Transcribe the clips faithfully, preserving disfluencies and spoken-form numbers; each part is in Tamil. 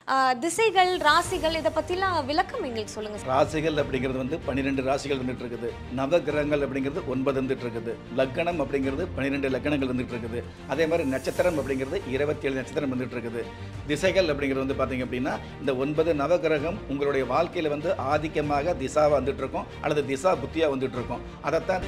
திசைகள் ராசிகள் இத பத்திலாம் விளக்கம் எங்களுக்கு சொல்லுங்க. ராசிகள் அப்படிங்கிறது வந்து பன்னிரெண்டு ராசிகள் வந்துட்டு இருக்குது. நவகிரகங்கள் அப்படிங்கிறது ஒன்பது வந்துட்டு இருக்குது. லக்னம் அப்படிங்கிறது பன்னிரெண்டு லக்னங்கள் வந்துட்டு இருக்குது. அதே மாதிரி நட்சத்திரம் அப்படிங்கிறது இருபத்தி ஏழு நட்சத்திரம் வந்துட்டு இருக்குது. திசைகள் அப்படிங்கிறது வந்து பார்த்தீங்க அப்படின்னா இந்த ஒன்பது நவகிரகம் உங்களுடைய வாழ்க்கையில் வந்து ஆதிக்கமாக திசாவாக வந்துட்டு இருக்கும் அல்லது திசா புத்தியாக வந்துட்டு இருக்கும். அதைத்தான்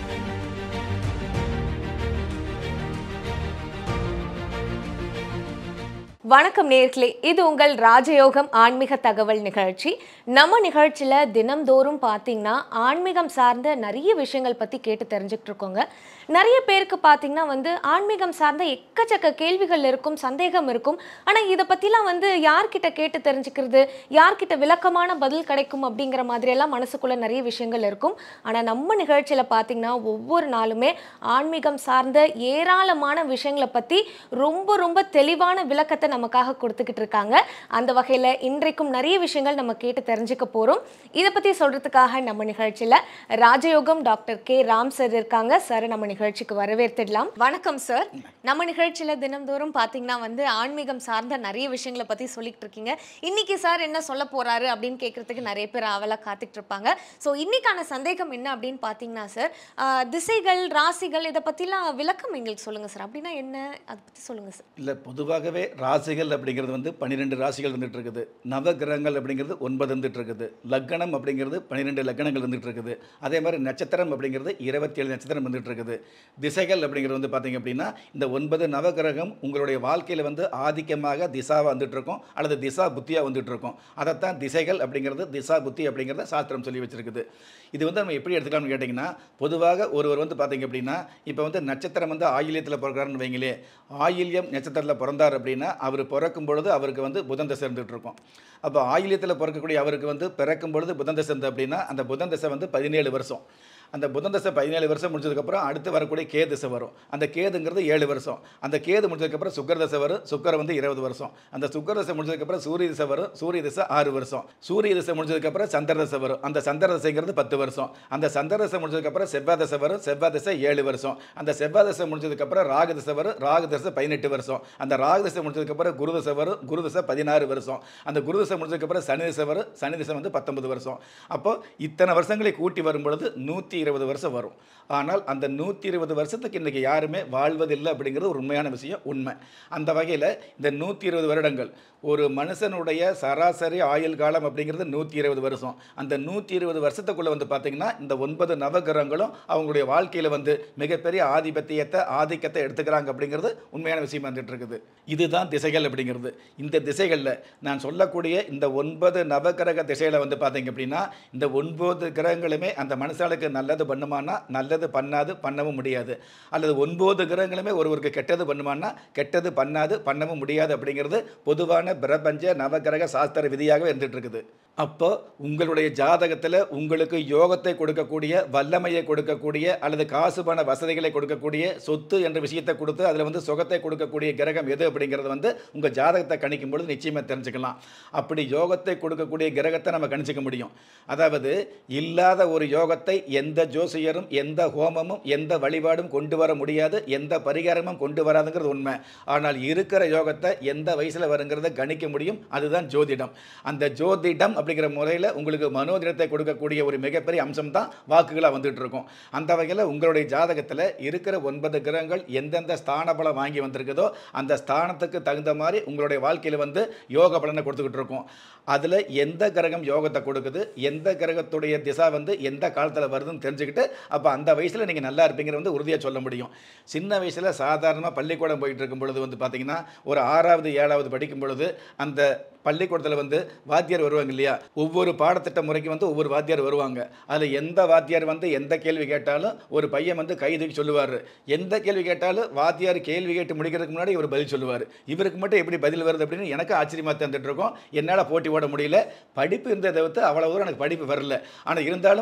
வணக்கம் நேயர்களே, இது உங்கள் ராஜயோகம் ஆன்மீக தகவல் நிகழ்ச்சி. நம்ம நிகழ்ச்சியில் தினம்தோறும் பார்த்தீங்கன்னா ஆன்மீகம் சார்ந்த நிறைய விஷயங்கள் பற்றி கேட்டு தெரிஞ்சுக்கிட்டு இருக்கோங்க. நிறைய பேருக்கு பார்த்தீங்கன்னா வந்து ஆன்மீகம் சார்ந்த எக்கச்சக்க கேள்விகள் இருக்கும், சந்தேகம் இருக்கும். ஆனால் இதை பற்றிலாம் வந்து யார்கிட்ட கேட்டு தெரிஞ்சுக்கிறது, யார்கிட்ட விளக்கமான பதில் கிடைக்கும் அப்படிங்கிற மாதிரியெல்லாம் மனசுக்குள்ளே நிறைய விஷயங்கள் இருக்கும். ஆனால் நம்ம நிகழ்ச்சியில் பார்த்தீங்கன்னா ஒவ்வொரு நாளுமே ஆன்மீகம் சார்ந்த ஏராளமான விஷயங்களை பற்றி ரொம்ப ரொம்ப தெளிவான விளக்கத்தை நமக்காக கொடுத்துக்கிட்டு இருக்காங்க. அந்த வகையில் இன்றைக்கும் நிறைய விஷயங்கள் நம்ம கேட்டு தெரிஞ்சுக்க போகிறோம். இதை பற்றி சொல்கிறதுக்காக நம்ம நிகழ்ச்சியில் ராஜயோகம் டாக்டர் கே ராம் சார் இருக்காங்க. சார் நம்ம நிகழ்ச்சிக்கு வரவேற்றுடலாம். வணக்கம் சார். நம்ம நிகழ்ச்சியில் தினம்தோறும் பார்த்தீங்கன்னா வந்து ஆன்மீகம் சார்ந்த நிறைய விஷயங்களை பற்றி சொல்லிட்டு இருக்கீங்க. இன்னைக்கு சார் என்ன சொல்ல போகிறாரு அப்படின்னு கேட்குறதுக்கு நிறைய பேர் ஆவலாக காத்துட்டு இருப்பாங்க. ஸோ இன்னைக்கான சந்தேகம் என்ன அப்படின்னு பார்த்தீங்கன்னா சார், திசைகள் ராசிகள் இதை பற்றிலாம் விளக்கம் எங்களுக்கு சொல்லுங்கள் சார். அப்படின்னா என்ன, அதை பற்றி சொல்லுங்கள் சார். இல்லை, பொதுவாகவே ராசிகள் அப்படிங்கிறது வந்து பன்னிரெண்டு ராசிகள் வந்துட்டு இருக்குது. நவகிரகங்கள் அப்படிங்கிறது ஒன்பது வந்துட்டு இருக்குது. லக்னம் அப்படிங்கிறது பன்னிரெண்டு லக்னங்கள் வந்துட்டு இருக்குது. அதே மாதிரி நட்சத்திரம் அப்படிங்கிறது இருபத்தி ஏழு நட்சத்திரம் வந்துட்டு இருக்குது. திசைகள் அப்படிங்கிறது வந்து பார்த்தீங்க அப்படின்னா இந்த ஒன்பது நவகிரகம் உங்களுடைய வாழ்க்கையில் வந்து ஆதிக்கமாக திசாவாக வந்துட்டு இருக்கும் அல்லது திசா புத்தியாக வந்துட்டு இருக்கும். அதைத்தான் திசைகள் அப்படிங்கிறது திசா புத்தி அப்படிங்கிறத சாஸ்திரம் சொல்லி வச்சிருக்குது. இது வந்து நம்ம எப்படி எடுத்துக்கலாம்னு கேட்டிங்கன்னா, பொதுவாக ஒருவர் வந்து பார்த்தீங்க அப்படின்னா இப்போ வந்து நட்சத்திரம் வந்து ஆயில்யத்தில் பிறக்கிறாருன்னு வைங்களே, ஆயில்யம் நட்சத்திரத்தில் பிறந்தார் அப்படின்னா அவர் பிறக்கும் பொழுது அவருக்கு வந்து புதன் தசை இருந்துகிட்டு இருக்கும். அப்போ ஆயில்யத்தில் பிறக்கக்கூடிய அவருக்கு வந்து பிறக்கும் பொழுது புதன் தசை இருந்தது அப்படின்னா அந்த புதன் தசை வந்து பதினேழு வருஷம். அந்த புதன் தசை பதினேழு வருஷம் முடிச்சதுக்கப்புறம் அடுத்து வரக்கூடிய கே தசை வரும். அந்த கேதுங்கிறது ஏழு வருஷம். அந்த கேது முடிச்சதுக்கப்புறம் சுக்கர தசை வரும். சுக்கரம் வந்து இருபது வருஷம். அந்த சுக்கர தசை முடிச்சதுக்கப்புறம் சூரிய தசை வரும். சூரிய தசை ஆறு வருஷம். சூரிய தசை முடிச்சதுக்கப்புறம் சந்திர தசை வரும். அந்த சந்திர தசைங்கிறது பத்து வருஷம். அந்த சந்திர தசை முடிச்சதுக்கப்புறம் செவ்வாய் தசை வரும். செவ்வாய் தசை ஏழு வருஷம். அந்த செவ்வாய் தசை முடிச்சதுக்கப்புறம் ராகு தசை வரும். ராகு தசை பதினெட்டு வருஷம். அந்த ராகு தசை முடிச்சதுக்கப்புறம் குரு தசை வரும். குரு தசை பதினாறு வருஷம். அந்த குரு தசை முடிச்சதுக்கப்புறம் சனி தசை வரும். சனி தசை வந்து பத்தொன்பது வருஷம். அப்போ இத்தனை வருஷங்களை கூட்டி வரும் பொழுது நூற்றி இருபது வருஷம் வரும். ஆனால் அந்த நூற்றி இருபது வருஷத்துக்கு இன்றைக்கி யாருமே வாழ்வதில்லை அப்படிங்கிறது ஒரு உண்மையான விஷயம், உண்மை. அந்த வகையில் இந்த நூற்றி இருபது வருடங்கள் ஒரு மனுஷனுடைய சராசரி ஆயுள் காலம் அப்படிங்கிறது நூற்றி இருபது வருஷம். அந்த நூற்றி இருபது வருஷத்துக்குள்ளே வந்து பார்த்திங்கன்னா இந்த ஒன்பது நவகிரகங்களும் அவங்களுடைய வாழ்க்கையில் வந்து மிகப்பெரிய ஆதிபத்தியத்தை ஆதிக்கத்தை எடுத்துக்கிறாங்க அப்படிங்கிறது உண்மையான விஷயம் வந்துட்டு இருக்குது. இதுதான் திசைகள் அப்படிங்கிறது. இந்த திசைகளில் நான் சொல்லக்கூடிய இந்த ஒன்பது நவகிரக திசையில் வந்து பார்த்திங்க அப்படின்னா இந்த ஒன்பது கிரகங்களுமே அந்த மனுஷாளுக்கு நல்லது பண்ணுமானா நல்லது பண்ணாது, பண்ணவும் முடியாது. அல்லது ஒன்பது கிரகங்களுமே ஒருவருக்கு கெட்டது பண்ணுமானா கெட்டது பண்ணாது, பண்ணவும் முடியாது அப்படிங்கிறது பொதுவான பிரபஞ்ச நவகிரக சாஸ்திர விதியாகவே இருந்துட்டு இருக்குது. அப்போ உங்களுடைய ஜாதகத்தில் உங்களுக்கு யோகத்தை கொடுக்கக்கூடிய, வல்லமையை கொடுக்கக்கூடிய அல்லது காசு பண வசதிகளை கொடுக்கக்கூடிய, சொத்து என்ற விஷயத்தை கொடுத்து அதில் வந்து சுகத்தை கொடுக்கக்கூடிய கிரகம் எது அப்படிங்கிறது வந்து உங்கள் ஜாதகத்தை கணிக்கும் பொழுது நிச்சயமாக தெரிஞ்சுக்கலாம். அப்படி யோகத்தை கொடுக்கக்கூடிய கிரகத்தை நம்ம கணிச்சிக்க முடியும். அதாவது இல்லாத ஒரு யோகத்தை எந்த ஜோசியரும் எந்த ஹோமமும் எந்த வழிபாடும் கொண்டு வர முடியாது, எந்த பரிகாரமும் கொண்டு வராதுங்கிறது உண்மை. ஆனால் இருக்கிற யோகத்தை எந்த வயசில் வருங்கிறத கணிக்க முடியும். அதுதான் ஜோதிடம். அந்த ஜோதிடம் அப்படிங்கிற முறையில் உங்களுக்கு மனோதிடத்தை கொடுக்கக்கூடிய ஒரு மிகப்பெரிய அம்சம் தான் வாக்குகளாக வந்துட்டு இருக்கும். அந்த வகையில் உங்களுடைய ஜாதகத்தில் இருக்கிற ஒன்பது கிரகங்கள் எந்தெந்த ஸ்தான பலம் வாங்கி வந்திருக்குதோ அந்த ஸ்தானத்துக்கு தகுந்த மாதிரி உங்களுடைய வாழ்க்கையில் வந்து யோக பலனை கொடுத்துக்கிட்டு இருக்கும். அதில் எந்த கிரகம் யோகத்தை கொடுக்குது, எந்த கிரகத்துடைய திசா வந்து எந்த காலத்தில் வருதுன்னு தெரிஞ்சுக்கிட்டு அப்போ அந்த வயசில் நீங்கள் நல்லா இருப்பீங்கிற வந்து உறுதியாக சொல்ல முடியும். சின்ன வயசில் சாதாரணமாக பள்ளிக்கூடம் போயிட்டு இருக்கும் பொழுது வந்து பார்த்திங்கன்னா ஒரு ஆறாவது ஏழாவது படிக்கும் பொழுது அந்த பள்ளிக்கூடத்தில் வந்து வாத்தியார் வருவாங்க இல்லையா, ஒவ்வொரு பாடத்திட்ட முறைக்கு வந்து ஒவ்வொரு வாத்தியார் வருவாங்க. அதில் எந்த வாத்தியார் வந்து எந்த கேள்வி கேட்டாலும் ஒரு பையன் வந்து கை தூக்கி சொல்லுவார். எந்த கேள்வி கேட்டாலும் வாத்தியார் கேள்வி கேட்டு முடிக்கிறதுக்கு முன்னாடி இவர் பதில் சொல்லுவார். இவருக்கு மட்டும் எப்படி பதில் வருது அப்படின்னு எனக்கு ஆச்சரியமாக தந்துட்டு இருக்கோம். என்னால் போட்டி ஓட முடியல. படிப்பு இருந்ததை தவிர்த்து அவ்வளோ தூரம் எனக்கு படிப்பு வரல. ஆனால் இருந்தாலும்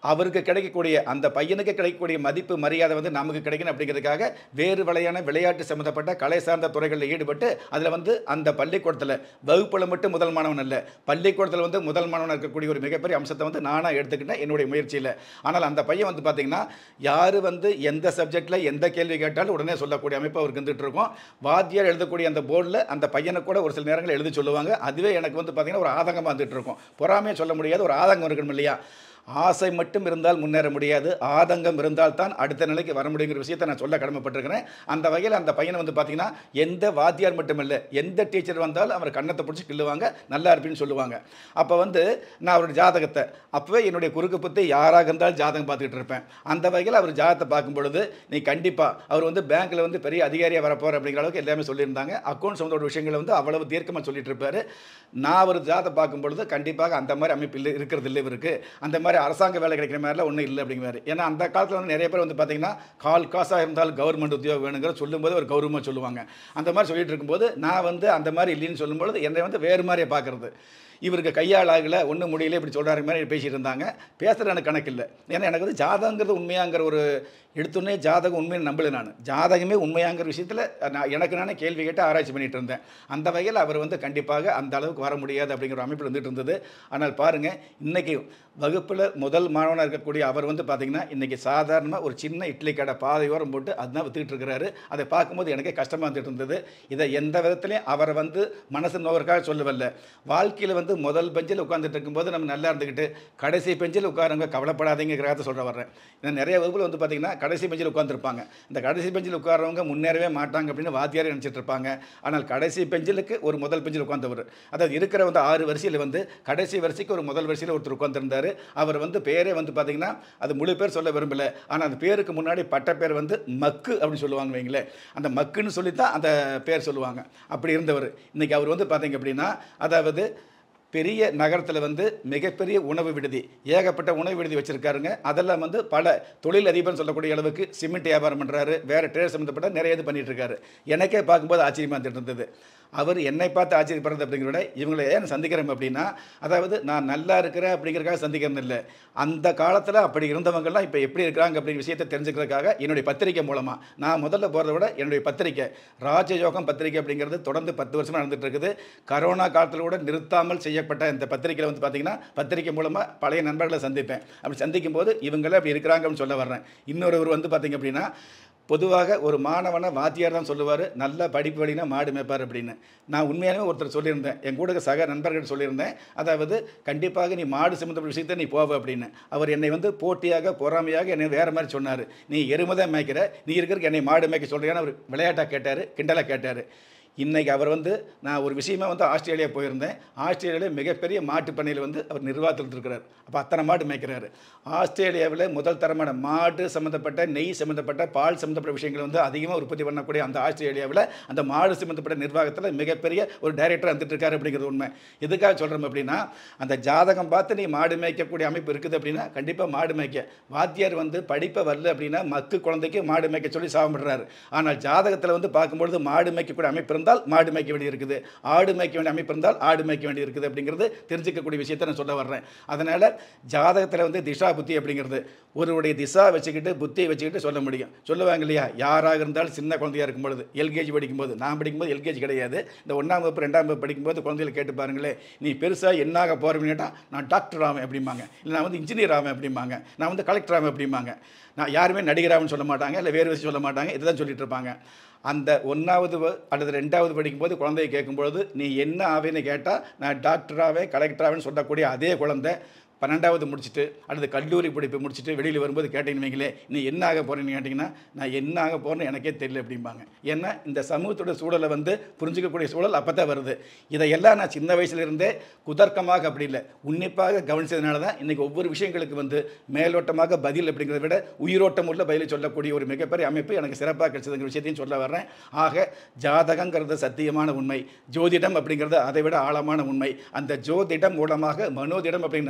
அவருக்கு கிடைக்கக்கூடிய அந்த பையனுக்கு கிடைக்கக்கூடிய மதிப்பு மரியாதை வந்து நமக்கு கிடைக்கணும் அப்படிங்கிறதுக்காக வேறு வகையான விளையாட்டு சம்மந்தப்பட்ட கலை சார்ந்த துறைகளில் ஈடுபட்டு அதில் வந்து அந்த பள்ளிக்கூடத்தில் வகுப்பில் மட்டும் முதல் மாணவன் அல்ல, பள்ளிக்கூடத்தில் வந்து முதல் மாணவன் இருக்கக்கூடிய ஒரு மிகப்பெரிய அம்சத்தை வந்து நானாக எடுத்துக்கிட்டேன் என்னுடைய முயற்சியில். ஆனால் அந்த பையன் வந்து பார்த்திங்கன்னா யார் வந்து எந்த சப்ஜெக்டில் எந்த கேள்வி கேட்டாலும் உடனே சொல்லக்கூடிய அமைப்பு அவருக்கு இருந்துகிட்டு இருக்கும். வாத்தியார் எழுதக்கூடிய அந்த போர்டில் அந்த பையனை கூட ஒரு சில நேரங்கள் எழுதி சொல்லுவாங்க. அதுவே எனக்கு வந்து பார்த்திங்கன்னா ஒரு ஆதங்கமாக வந்துட்டு இருக்கும். பொறாமையை சொல்ல முடியாது, ஒரு ஆதங்கம் இருக்கணும் இல்லையா? ஆசை மட்டும் இருந்தால் முன்னேற முடியாது, ஆதங்கம் இருந்தால் தான் அடுத்த நிலைக்கு வர முடியுங்கிற விஷயத்தை நான் சொல்ல கடமைப்பட்டிருக்கிறேன். அந்த வகையில் அந்த பையனை வந்து பார்த்தீங்கன்னா எந்த வாத்தியார் மட்டுமில்லை, எந்த டீச்சர் வந்தாலும் அவர் கண்ணத்தை பிடிச்சி கிள்ளுவாங்க, நல்லா இருப்பின்னு சொல்லுவாங்க. அப்போ வந்து நான் அவருடைய ஜாதகத்தை அப்போவே என்னுடைய குறுக்கு புத்தி யாராக இருந்தாலும் ஜாதகம் பார்த்துக்கிட்டு இருப்பேன். அந்த வகையில் அவர் ஜாதகத்தை பார்க்கும் பொழுது நீ கண்டிப்பாக அவர் வந்து பேங்க்கில் வந்து பெரிய அதிகாரியாக வரப்போகிற அப்படிங்கிற அளவுக்கு எல்லாமே சொல்லியிருந்தாங்க. அக்கௌண்ட்ஸ் சம்மந்தோட விஷயங்களை வந்து அவ்வளவு தீர்க்கமாக சொல்லிட்டு இருப்பார். நான் ஒரு ஜாதகம் பார்க்கும் பொழுது கண்டிப்பாக அந்த மாதிரி அமைப்பு இல்லை இருக்கிறது இல்லை இவருக்கு, அந்த மாதிரி அரசாங்க வேலை கிடைக்கிற மாதிரிலாம் ஒன்றும் இல்லை அப்படிங்கிறாரு. ஏன்னா அந்த காலத்தில் வந்து நிறைய பேர் வந்து பார்த்தீங்கன்னா கால் காசாக இருந்தால் கவர்மெண்ட் உத்தியோகம் வேணுங்கிற சொல்லும்போது ஒரு கௌரவமாக சொல்லுவாங்க. அந்த மாதிரி சொல்லிட்டு இருக்கும்போது நான் வந்து அந்த மாதிரி இல்லைன்னு சொல்லும்போது என்னை வந்து வேறு மாதிரியே பார்க்குறது, இவருக்கு கையால் ஆகலை ஒன்றும் முடியல இப்படி சொல்கிறாரு மாதிரி பேசிகிட்டு இருந்தாங்க. பேசுகிற எனக்கு கணக்கு இல்லை. ஏன்னா எனக்கு வந்து ஜாதகங்கிறது உண்மையாங்கிற ஒரு எடுத்துன்னே ஜாதகம் உண்மையை நம்பலை. நான் ஜாதகமே உண்மையாங்கிற விஷயத்தில் நான் எனக்கு நானே கேள்வி கேட்டு ஆராய்ச்சி பண்ணிகிட்டு இருந்தேன். அந்த வகையில் அவர் வந்து கண்டிப்பாக அந்த அளவுக்கு வர முடியாது அப்படிங்கிற ஒரு அமைப்பில் வந்துட்டு இருந்தது. ஆனால் பாருங்கள், இன்றைக்கி வகுப்பில் முதல் மாணவனாக இருக்கக்கூடிய அவர் வந்து பார்த்திங்கன்னா இன்றைக்கி சாதாரணமாக ஒரு சின்ன இட்லி கடை பாதையோரம் போட்டு அதுதான் விற்றுக்கிட்டு இருக்கிறாரு. அதை பார்க்கும்போது எனக்கே கஷ்டமாக வந்துட்டு இருந்தது. இதை எந்த விதத்துலையும் அவரை வந்து மனசு நோவருக்காக சொல்லவில்லை. வாழ்க்கையில் வந்து முதல் பெஞ்சில் உட்காந்துட்டு இருக்கும்போது நம்ம நல்லா இருந்துக்கிட்டு கடைசி பெஞ்சில் உட்காருங்க கவலைப்படாதீங்கிறத சொல்ல வர்றேன். ஏன்னா நிறைய வகுப்பில் வந்து பார்த்திங்கன்னா கடைசி பெஞ்சில் உட்காந்துருப்பாங்க. இந்த கடைசி பெஞ்சில் உட்காரவங்க முன்னேறவே மாட்டாங்க அப்படின்னு வாத்தியாரே நினச்சிட்டு இருப்பாங்க. ஆனால் கடைசி பெஞ்சிலுக்கு ஒரு முதல் பெஞ்சில் உட்காந்தவர், அதாவது இருக்கிற வந்து ஆறு வரிசையில் வந்து கடைசி வரிசைக்கு ஒரு முதல் வரிசையில் ஒருத்தர் உட்காந்துருந்தார். அவர் வந்து பேரே வந்து பார்த்தீங்கன்னா அது முழு பேர் சொல்ல விரும்பலை, ஆனால் அந்த பேருக்கு முன்னாடி பட்ட பேர் வந்து மக்கு அப்படின்னு சொல்லுவாங்க வைங்களேன். அந்த மக்குன்னு சொல்லித்தான் அந்த பேர் சொல்லுவாங்க. அப்படி இருந்தவர் இன்றைக்கி அவர் வந்து பார்த்தீங்க அப்படின்னா அதாவது பெரிய நகரத்தில் வந்து மிகப்பெரிய உணவு விடுதி, ஏகப்பட்ட உணவு விடுதி வச்சுருக்காருங்க. அதெல்லாம் வந்து பல தொழில் அதிபர்னு சொல்லக்கூடிய அளவுக்கு சிமெண்ட் வியாபாரம் பண்ணுறாரு, வேறு ட்ரேட் சம்மந்தப்பட்ட நிறைய இது பண்ணிகிட்ருக்காரு. எனக்கே பார்க்கும்போது ஆச்சரியமாக இருந்துட்டு இருந்தது. அவர் என்னை பார்த்து ஆச்சரியப்படுறது அப்படிங்கிறத விட இவங்களை ஏன் சந்திக்கிறோம் அப்படின்னா, அதாவது நான் நல்லா இருக்கிறேன் அப்படிங்கிறதுக்காக சந்திக்கிறது இல்லை, அந்த காலத்தில் அப்படி இருந்தவங்கள்லாம் இப்போ எப்படி இருக்கிறாங்க அப்படிங்கிற விஷயத்தை தெரிஞ்சுக்கிறதுக்காக என்னுடைய பத்திரிக்கை மூலமாக நான் முதல்ல போகிறத விட என்னுடைய பத்திரிக்கை ராஜயோகம் பத்திரிக்கை அப்படிங்கிறது தொடர்ந்து பத்து வருஷமாக நடந்துகிட்டு இருக்குது. கரோனா காலத்தில் கூட நிறுத்தாமல் செய்யப்பட்ட இந்த பத்திரிக்கையில் வந்து பார்த்திங்கன்னா பத்திரிக்கை மூலமாக பழைய நண்பர்களை சந்திப்பேன். அப்படி சந்திக்கும் போது இவங்களே அப்படி இருக்கிறாங்க அப்படின்னு சொல்ல வர்றேன். இன்னொருவர் வந்து பார்த்திங்க அப்படின்னா பொதுவாக ஒரு மாணவனை வாத்தியார் தான் சொல்லுவார், நல்ல படிப்பு வழினா மாடு மேய்ப்பார் அப்படின்னு. நான் உண்மையாகவே ஒருத்தர் சொல்லியிருந்தேன், என் கூட சக நண்பர்கள் சொல்லியிருந்தேன், அதாவது கண்டிப்பாக நீ மாடு சம்மந்தப்பட்ட விஷயத்தை நீ போவ அப்படின்னு. அவர் என்னை வந்து போட்டியாக பொறாமையாக என்னை வேறு மாதிரி சொன்னார். நீ எருமைதான் மேய்க்கிற, நீ இருக்கிறதுக்கு என்னை மாடு மேய்க்க சொல்கிறேன்னு அவர் விளையாட்டாக கேட்டார், கிண்டலாக கேட்டார். இன்றைக்கி அவர் வந்து நான் ஒரு விஷயமா வந்து ஆஸ்திரேலியா போயிருந்தேன். ஆஸ்திரேலியாவில் மிகப்பெரிய மாட்டுப் பண்ணையில் வந்து அவர் நிர்வாகத்தில் இருக்கிறார். அப்போ அத்தனை மாடு மேய்க்கிறாரு. ஆஸ்திரேலியாவில் முதல் தரமான மாடு சம்மந்தப்பட்ட நெய் சம்மந்தப்பட்ட பால் சம்மந்தப்பட்ட விஷயங்களை வந்து அதிகமாக உற்பத்தி பண்ணக்கூடிய அந்த ஆஸ்திரேலியாவில் அந்த மாடு சம்மந்தப்பட்ட நிர்வாகத்தில் மிகப்பெரிய ஒரு டைரக்டர் வந்துட்டு இருக்காரு அப்படிங்கிறது உண்மை. எதுக்காக சொல்கிறோம் அப்படின்னா, அந்த ஜாதகம் பார்த்து நீ மாடு மேய்க்கக்கூடிய அமைப்பு இருக்குது அப்படின்னா கண்டிப்பாக மாடு மேய்க்க. வாத்தியார் வந்து படிப்பை வரல அப்படின்னா மக்கு குழந்தைக்கு மாடு மேய்க்க சொல்லி சாப்பிட்றாரு. ஆனால் ஜாதகத்தில் வந்து பார்க்கும்பொழுது மாடு மேய்க்கக்கூடிய அமைப்பு இருந்தால் மாடு மேய்க்க வேண்டி இருக்குது, ஆடு மேய்க்க வேண்டிய அமைப்பு இருந்தால் ஆடு மேய்க்க வேண்டி இருக்குது அப்படிங்கிறது தெரிஞ்சிக்கக்கூடிய விஷயத்தை நான் சொல்ல வர்றேன். அதனால் ஜாதகத்தில் வந்து திசா புத்தி அப்படிங்கிறது ஒருவருடைய திசா வச்சுக்கிட்டு புத்தியை வச்சுக்கிட்டு சொல்ல முடியும். சொல்லுவாங்க இல்லையா, யாராக இருந்தாலும் சின்ன குழந்தையாக இருக்கும்பொழுது எல்கேஜி படிக்கும்போது, நான் படிக்கும்போது எல்கேஜி கிடையாது, இந்த ஒன்றாம் வகுப்பு ரெண்டாம் வகுப்பு படிக்கும்போது குழந்தைகளை கேட்டு பாருங்களேன், நீ பெருசாக என்னாக போகிறவங்கட்டா நான் டாக்டர் ஆவேன் அப்படிம்பாங்க, இல்லை நான் வந்து இன்ஜினியர் ஆவேன் அப்படிம்பாங்க, நான் வந்து கலெக்டர் ஆவேன் அப்படிம்பாங்க. நான் யாருமே நடிகராகனு சொல்ல மாட்டாங்க, இல்லை வேறு விஷயம் சொல்ல மாட்டாங்க, இதுதான் சொல்லிட்டு இருப்பாங்க. அந்த ஒன்றாவது அல்லது ரெண்டாவது படிக்கும்போது குழந்தையை கேட்கும்பொழுது நீ என்ன ஆவேன்னு கேட்டால் நான் டாக்டராகவே கலெக்டராகவேன்னு சொல்லக்கூடிய அதே குழந்தை பன்னெண்டாவது முடிச்சுட்டு அல்லது கல்லூரி படிப்பு முடிச்சுட்டு வெளியில் வரும்போது கேட்டீங்கன்னு வைங்களே, நீ என்ன ஆக போகிறேன்னு கேட்டிங்கன்னா நான் என்ன ஆக போகிறேன்னு எனக்கே தெரியல அப்படிம்பாங்க. ஏன்னா இந்த சமூகத்தோட சூழலை வந்து புரிஞ்சிக்கக்கூடிய சூழல் அப்போ தான் வருது. இதையெல்லாம் நான் சின்ன வயசுலேருந்தே குதர்க்கமாக அப்படி இல்லை உன்னிப்பாக கவனித்ததுனால தான் இன்றைக்கி ஒவ்வொரு விஷயங்களுக்கு வந்து மேலோட்டமாக பதில் அப்படிங்கிறத விட உயிரோட்டம் உள்ள பதிலை சொல்லக்கூடிய ஒரு மிகப்பெரிய அமைப்பு எனக்கு சிறப்பாக கிடைச்சதுங்கிற விஷயத்தையும் சொல்ல வர்றேன். ஆக ஜாதகங்கிறது சத்தியமான உண்மை, ஜோதிடம் அப்படிங்கிறது அதை விட ஆழமான உண்மை. அந்த ஜோதிடம் மூலமாக மனோதிடம் அப்படிங்கிற நம்பிக்கை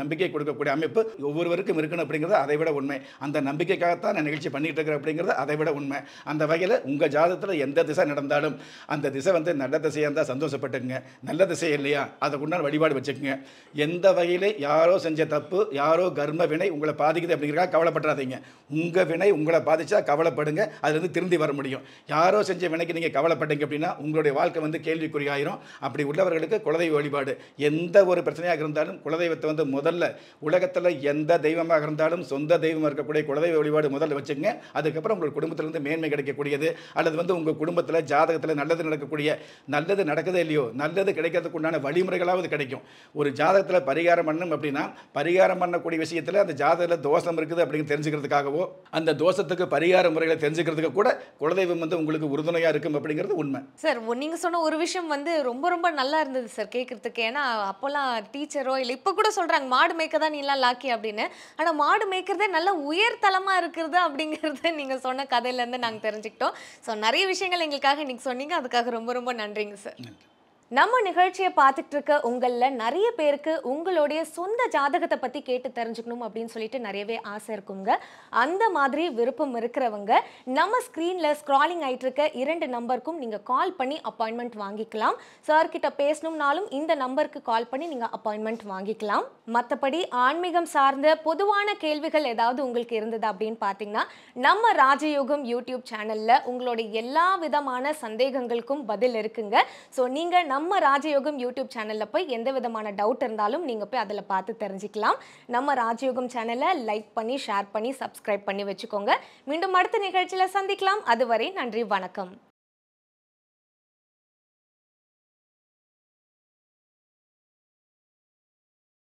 கொடுக்கக்கூடிய அமைப்பு ஒவ்வொருவருக்கும் இருக்கணும் அப்படிங்கிறது அதை விட உண்மை. அந்த நம்பிக்கைக்காகத்தான் நான் நிகழ்ச்சி பண்ணிட்டு இருக்கிறேன் அப்படிங்கிறது அதை விட உண்மை. அந்த வகையில் உங்கள் ஜாதகத்தில் எந்த திசை நடந்தாலும் அந்த திசை வந்து நல்ல திசையாக இருந்தால் சந்தோஷப்பட்டுக்குங்க. நல்ல திசை இல்லையா அதை உண்டான வழிபாடு வச்சுக்கோங்க. எந்த வகையில் யாரோ செஞ்ச தப்பு, யாரோ கர்ம வினை உங்களை பாதிக்குது அப்படிங்கிறக்காக கவலைப்படாதீங்க. உங்கள் வினை உங்களை பாதிச்சா கவலைப்படுங்க, அதுலேருந்து திருந்தி வர முடியும். யாரோ செஞ்ச வினைக்கு நீங்கள் கவலைப்பட்டீங்க அப்படின்னா உங்களுடைய வாழ்க்கை வந்து கேள்விக்குறியாயிரும். அப்படி உள்ளவர்களுக்கு குலதெய்வ வழிபாடு எந்த ஒரு பிரச்சனையாக இருந்தாலும் குலதெய்வத்தை வந்து முதல்ல உலகத்தில் எந்த தெய்வமாக இருந்தாலும் சொந்த தெய்வமாக இருக்கக்கூடிய குலதெய்வ வழிபாடு முதல்ல வச்சுக்கோங்க. அதுக்கப்புறம் உங்கள் குடும்பத்திலிருந்து மேன்மை கிடைக்கக்கூடியது அல்லது வந்து உங்கள் குடும்பத்தில் ஜாதகத்தில் நல்லது நடக்கக்கூடிய, நல்லது நடக்குதே இல்லையோ நல்லது கிடைக்கிறதுக்கு உண்டான வழிமுறைகளாவது கிடைக்கும். ஒரு ஜாதகத்தில் பரிகாரம் பண்ணணும் அப்படின்னா பரிகாரம் பண்ணக்கூடிய விஷயத்தில் அந்த ஜாதகத்தில் தோஷம் இருக்குது அப்படின்னு தெரிஞ்சுக்கிறதுக்காகவோ அந்த தோஷத்துக்கு பரிகார முறைகளை தெரிஞ்சுக்கிறதுக்கு கூட குலதெய்வம் வந்து உங்களுக்கு உறுதுணையாக இருக்கும் அப்படிங்கிறது உண்மை. சார், நீங்க சொன்ன ஒரு விஷயம் வந்து ரொம்ப ரொம்ப நல்லா இருந்தது சார் கேட்கறதுக்கு. ஏன்னா அப்போல்லாம் டீச்சரோ இல்லை இப்போ கூட சொல்றாங்க மாடு மேய்க்க தான் நீலாம் லாக்கி அப்படின்னு. ஆனால் மாடு மேய்க்கிறதே நல்ல உயர்தலமாக இருக்கிறது அப்படிங்கிறத நீங்கள் சொன்ன கதையிலேருந்து நாங்கள் தெரிஞ்சுக்கிட்டோம். ஸோ நிறைய விஷயங்கள் எங்களுக்காக இன்னைக்கு சொன்னீங்க, அதுக்காக ரொம்ப ரொம்ப நன்றிங்க சார். நம்ம நிகழ்ச்சியை பார்த்துட்டு இருக்க உங்களில் நிறைய பேருக்கு உங்களுடைய சொந்த ஜாதகத்தை பற்றி கேட்டு தெரிஞ்சுக்கணும் அப்படின்னு சொல்லிட்டு நிறையவே ஆசை இருக்குங்க. அந்த மாதிரி விருப்பம் இருக்கிறவங்க நம்ம ஸ்க்ரீனில் ஸ்க்ராலிங் ஆகிட்டு இருக்க இரண்டு நம்பருக்கும் நீங்கள் கால் பண்ணி அப்பாயின்மெண்ட் வாங்கிக்கலாம். சார்கிட்ட பேசணும்னாலும் இந்த நம்பருக்கு கால் பண்ணி நீங்கள் அப்பாயின்மெண்ட் வாங்கிக்கலாம். மற்றபடி ஆன்மீகம் சார்ந்த பொதுவான கேள்விகள் ஏதாவது உங்களுக்கு இருந்தது அப்படின்னு பார்த்தீங்கன்னா நம்ம ராஜயோகம் யூடியூப் சேனலில் உங்களுடைய எல்லா விதமான சந்தேகங்களுக்கும் பதில் இருக்குங்க. ஸோ நீங்கள் நம்ம நம்ம ராஜயோகம் யூடியூப் சேனலில் போய் எந்த விதமான டவுட் இருந்தாலும் நீங்கள் போய் அதில் பார்த்து தெரிஞ்சுக்கலாம். நம்ம ராஜயோகம் சேனலை லைக் பண்ணி ஷேர் பண்ணி சப்ஸ்கிரைப் பண்ணி வச்சுக்கோங்க. மீண்டும் அடுத்த நிகழ்ச்சியில் சந்திக்கலாம். அதுவரை நன்றி, வணக்கம்.